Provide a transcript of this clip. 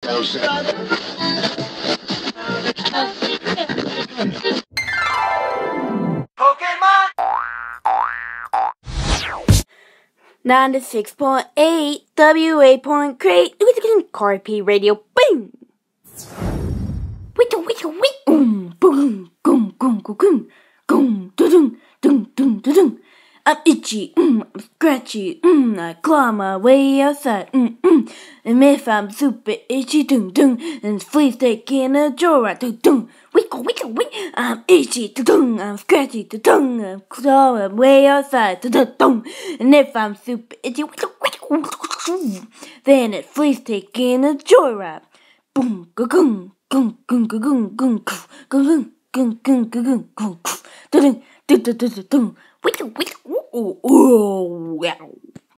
Pokemon 96.8 WA Point Crate CoryP Radio Boom. Wicka wicka wick boom boom boom boom boom boom dum dum dum dum. I'm itchy, I'm scratchy, I claw my way outside, And if I'm super itchy, and fleas taking a joyride, wicka wicka wick. I'm itchy, I'm scratchy, I claw my way outside, And if I'm super itchy, then it fleas taking a joyride, boom, gung gung gung gung gung gung gung gung gung gung gung. Wicka wicka, ooh, wow.